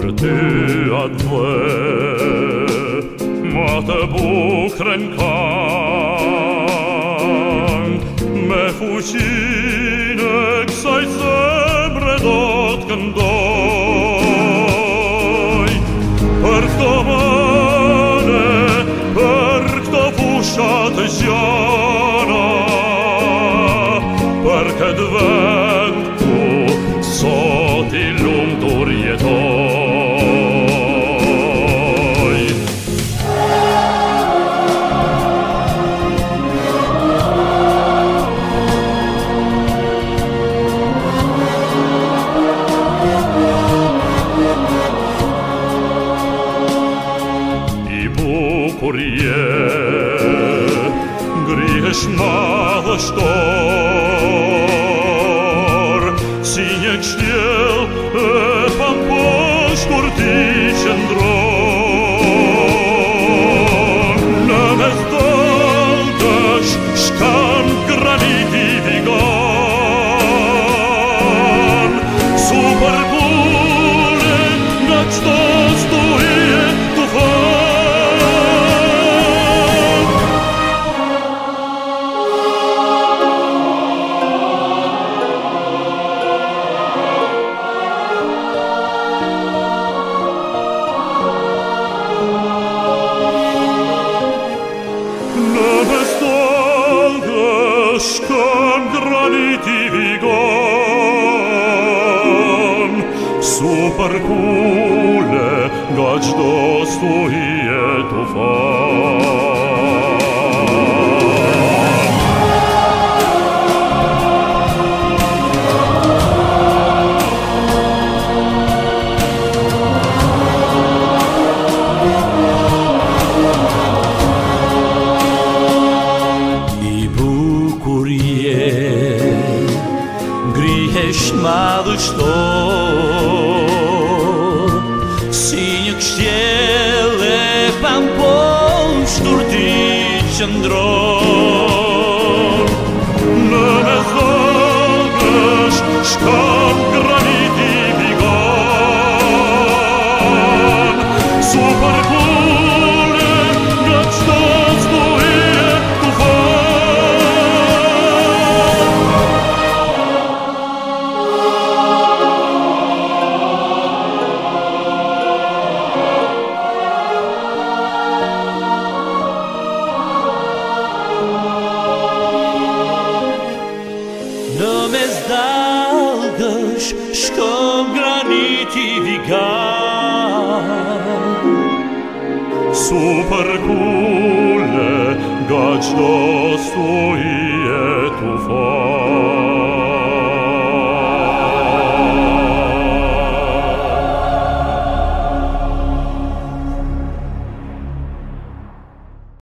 Tue, mate bukrenkan, me fuqine kësaj zemre do t'këndoj. Për këto mëne, për këto fusha të gjana, për këtë vend ku sot i lumtur jetoj. Kur je ngrihesh madhështor, si një kështjell e pamposhtur ti qëndron. Në mes dallgësh shkan graniti vigan, superbulen nga çdo stuje tufan. Shkan graniti vigan, superkule nga çdo stuje tufan. Ngrihesh madhështor, si një kështjell e pamposhtur ti qëndron. Në mes dallgësh shkan graniti vigan, superkule nga çdo stuje tufan. Në mes dallgësh shkon graniti vigan, superkule nga çdo stuje tufan.